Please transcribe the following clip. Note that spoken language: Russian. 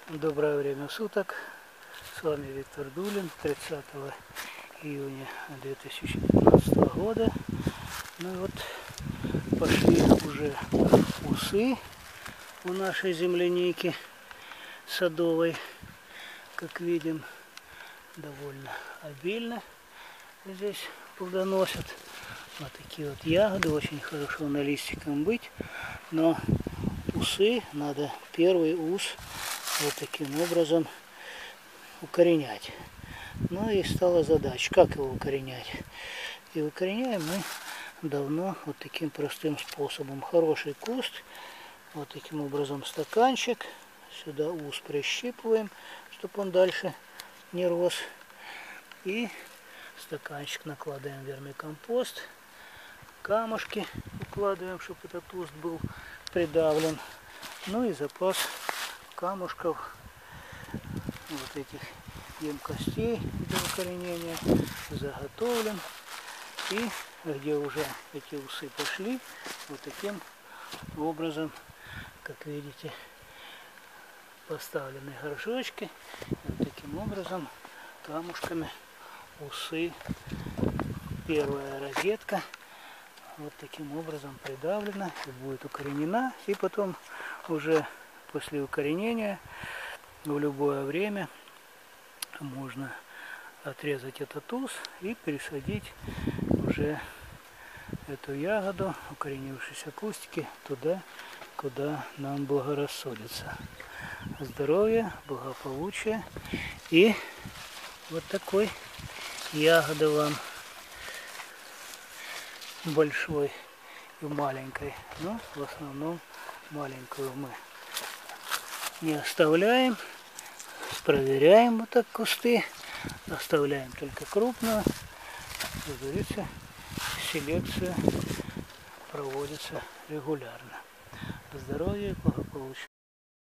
Доброе время суток. С вами Виктор Дулин. 30 июня 2015 года. Ну и вот пошли уже усы у нашей земляники садовой. Как видим, довольно обильно здесь плодоносят. Вот такие вот ягоды. Очень хорошо на листиком быть. Но усы надо, первый ус вот таким образом укоренять. Ну и стала задача, как его укоренять. И укореняем мы давно вот таким простым способом. Хороший куст, вот таким образом стаканчик, сюда ус прищипываем, чтобы он дальше не рос. И стаканчик накладываем вермикомпост, камушки укладываем, чтобы этот куст был придавлен. Ну и запас камушков, вот этих емкостей для укоренения заготовлен. И где уже эти усы пошли, вот таким образом, как видите, поставлены горшочки. Вот таким образом камушками усы, первая розетка вот таким образом придавлена и будет укоренена. И потом уже после укоренения в любое время можно отрезать этот ус и пересадить уже эту ягоду, укоренившиеся кустики, туда, куда нам благорассудится. Здоровья, благополучия и вот такой ягоды вам, большой и маленькой. Но в основном маленькую мы не оставляем. Проверяем вот так кусты. Оставляем только крупную. Как говорится, селекция проводится регулярно. Здоровья и благополучия.